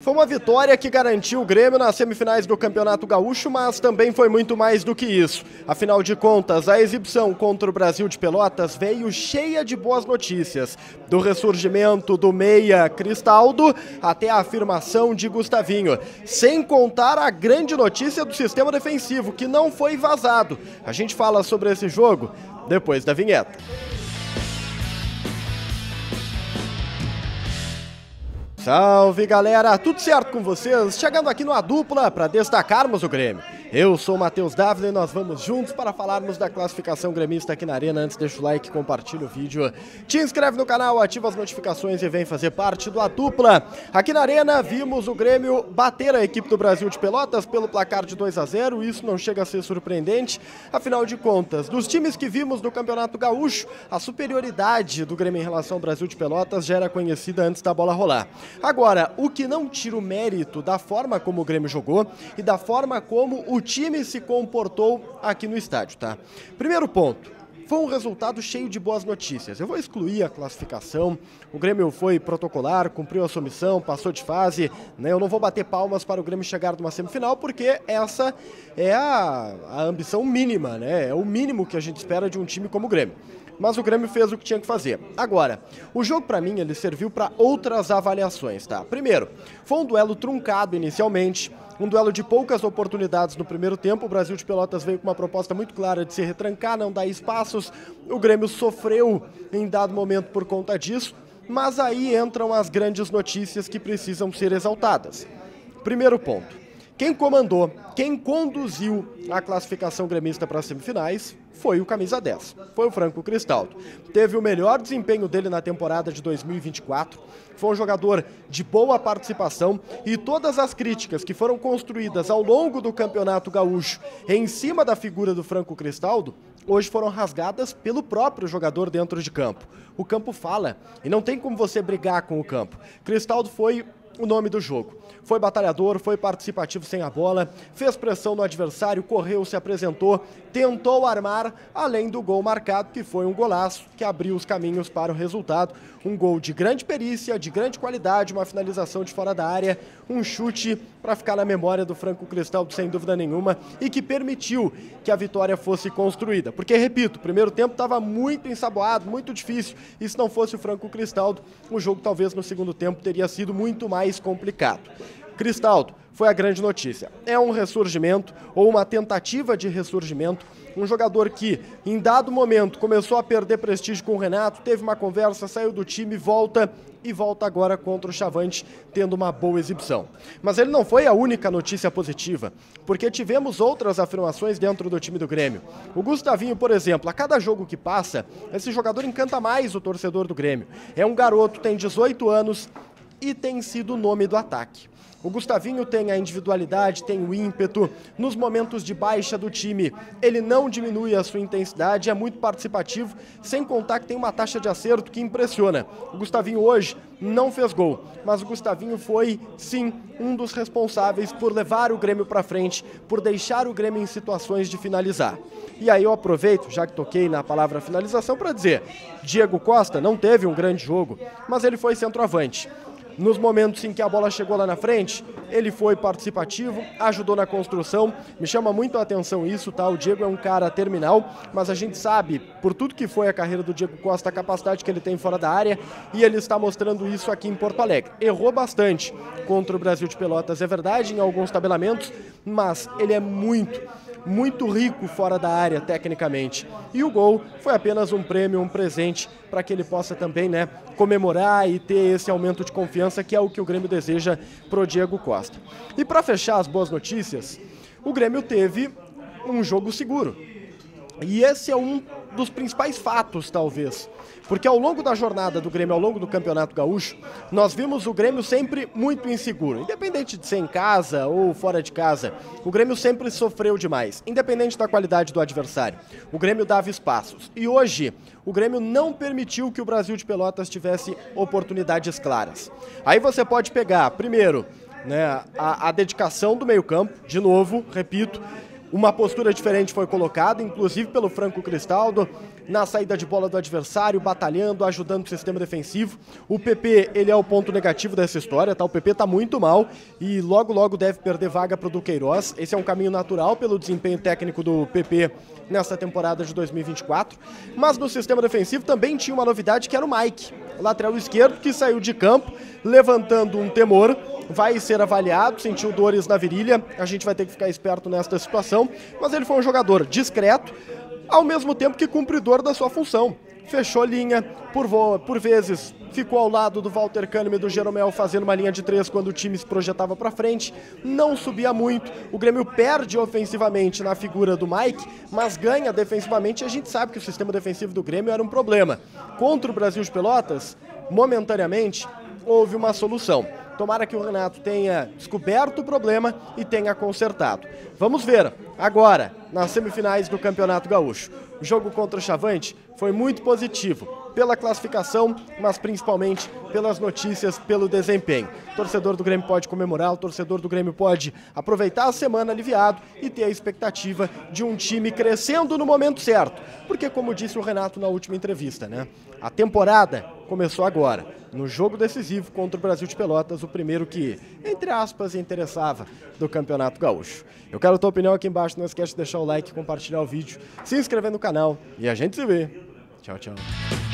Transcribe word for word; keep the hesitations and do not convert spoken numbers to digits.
Foi uma vitória que garantiu o Grêmio nas semifinais do Campeonato Gaúcho, mas também foi muito mais do que isso. Afinal de contas, a exibição contra o Brasil de Pelotas veio cheia de boas notícias. Do ressurgimento do meia Cristaldo até a afirmação de Gustavinho. Sem contar a grande notícia do sistema defensivo, que não foi vazado. A gente fala sobre esse jogo depois da vinheta. Salve galera, tudo certo com vocês? Chegando aqui no A Dupla para destacarmos o Grêmio. Eu sou o Matheus Dávila e nós vamos juntos para falarmos da classificação gremista aqui na Arena. Antes, deixa o like, compartilha o vídeo, te inscreve no canal, ativa as notificações e vem fazer parte do A Dupla. Aqui na Arena vimos o Grêmio bater a equipe do Brasil de Pelotas pelo placar de dois a zero, isso não chega a ser surpreendente. Afinal de contas, dos times que vimos do Campeonato Gaúcho, a superioridade do Grêmio em relação ao Brasil de Pelotas já era conhecida antes da bola rolar. Agora, o que não tira o mérito da forma como o Grêmio jogou e da forma como o time se comportou aqui no estádio, tá? Primeiro ponto, foi um resultado cheio de boas notícias. Eu vou excluir a classificação, o Grêmio foi protocolar, cumpriu a sua missão, passou de fase, né? Eu não vou bater palmas para o Grêmio chegar numa semifinal, porque essa é a, a ambição mínima, né? É o mínimo que a gente espera de um time como o Grêmio. Mas o Grêmio fez o que tinha que fazer. Agora, o jogo pra mim ele serviu para outras avaliações, tá? Primeiro, foi um duelo truncado inicialmente, um duelo de poucas oportunidades no primeiro tempo. O Brasil de Pelotas veio com uma proposta muito clara de se retrancar, não dar espaços. O Grêmio sofreu em dado momento por conta disso, mas aí entram as grandes notícias que precisam ser exaltadas. Primeiro ponto, quem comandou, quem conduziu a classificação gremista para as semifinais foi o camisa dez, foi o Franco Cristaldo. Teve o melhor desempenho dele na temporada de dois mil e vinte e quatro, foi um jogador de boa participação e todas as críticas que foram construídas ao longo do Campeonato Gaúcho em cima da figura do Franco Cristaldo, hoje foram rasgadas pelo próprio jogador dentro de campo. O campo fala e não tem como você brigar com o campo. Cristaldo foi o nome do jogo. Foi batalhador, foi participativo sem a bola, fez pressão no adversário, correu, se apresentou, tentou armar, além do gol marcado, que foi um golaço que abriu os caminhos para o resultado. Um gol de grande perícia, de grande qualidade, uma finalização de fora da área, um chute para ficar na memória do Franco Cristaldo, sem dúvida nenhuma, e que permitiu que a vitória fosse construída. Porque, repito, o primeiro tempo estava muito ensaboado, muito difícil, e se não fosse o Franco Cristaldo, o jogo talvez no segundo tempo teria sido muito mais complicado. Cristaldo foi a grande notícia. É um ressurgimento ou uma tentativa de ressurgimento. Um jogador que, em dado momento, começou a perder prestígio com o Renato, teve uma conversa, saiu do time, volta e volta agora contra o Chavante, tendo uma boa exibição. Mas ele não foi a única notícia positiva, porque tivemos outras afirmações dentro do time do Grêmio. O Gustavinho, por exemplo, a cada jogo que passa, esse jogador encanta mais o torcedor do Grêmio. É um garoto, tem dezoito anos e tem sido o nome do ataque. O Gustavinho tem a individualidade, tem o ímpeto, nos momentos de baixa do time ele não diminui a sua intensidade, é muito participativo, sem contar que tem uma taxa de acerto que impressiona. O Gustavinho hoje não fez gol, mas o Gustavinho foi, sim, um dos responsáveis por levar o Grêmio para frente, por deixar o Grêmio em situações de finalizar. E aí eu aproveito, já que toquei na palavra finalização, para dizer, Diego Costa não teve um grande jogo, mas ele foi centroavante. Nos momentos em que a bola chegou lá na frente, ele foi participativo, ajudou na construção. Me chama muito a atenção isso, tá? O Diego é um cara terminal, mas a gente sabe, por tudo que foi a carreira do Diego Costa, a capacidade que ele tem fora da área, e ele está mostrando isso aqui em Porto Alegre. Errou bastante contra o Brasil de Pelotas, é verdade, em alguns tabelamentos, mas ele é muito, muito rico fora da área, tecnicamente. E o gol foi apenas um prêmio, um presente, para que ele possa também, né, comemorar e ter esse aumento de confiança, que é o que o Grêmio deseja pro Diego Costa. E para fechar as boas notícias, o Grêmio teve um jogo seguro. E esse é um dos principais fatos, talvez. Porque ao longo da jornada do Grêmio, ao longo do Campeonato Gaúcho, nós vimos o Grêmio sempre muito inseguro. Independente de ser em casa ou fora de casa, o Grêmio sempre sofreu demais. Independente da qualidade do adversário, o Grêmio dava espaços. E hoje, o Grêmio não permitiu que o Brasil de Pelotas tivesse oportunidades claras. Aí você pode pegar, primeiro, né, a, a dedicação do meio-campo, de novo, repito, Uma postura diferente foi colocada, inclusive pelo Franco Cristaldo, na saída de bola do adversário, batalhando, ajudando o sistema defensivo. O P P, ele é o ponto negativo dessa história, tá? O P P tá muito mal e logo logo deve perder vaga para o Duqueiroz. Esse é um caminho natural pelo desempenho técnico do P P nessa temporada de dois mil e vinte e quatro. Mas no sistema defensivo também tinha uma novidade, que era o Mike, lateral esquerdo, que saiu de campo, levantando um temor. Vai ser avaliado, sentiu dores na virilha, a gente vai ter que ficar esperto nesta situação, mas ele foi um jogador discreto, ao mesmo tempo que cumpridor da sua função. Fechou linha, por, vo por vezes ficou ao lado do Walter Kahneman e do Jeromel fazendo uma linha de três quando o time se projetava para frente, não subia muito. O Grêmio perde ofensivamente na figura do Mike, mas ganha defensivamente, e a gente sabe que o sistema defensivo do Grêmio era um problema. Contra o Brasil de Pelotas, momentaneamente, houve uma solução. Tomara que o Renato tenha descoberto o problema e tenha consertado. Vamos ver agora, nas semifinais do Campeonato Gaúcho. O jogo contra o Chavante foi muito positivo, pela classificação, mas principalmente pelas notícias, pelo desempenho. O torcedor do Grêmio pode comemorar, o torcedor do Grêmio pode aproveitar a semana aliviado e ter a expectativa de um time crescendo no momento certo. Porque, como disse o Renato na última entrevista, né? A temporada começou agora, no jogo decisivo contra o Brasil de Pelotas, o primeiro que, entre aspas, interessava do Campeonato Gaúcho. Eu quero a tua opinião aqui embaixo, não esquece de deixar o like, compartilhar o vídeo, se inscrever no canal e a gente se vê. Tchau, tchau.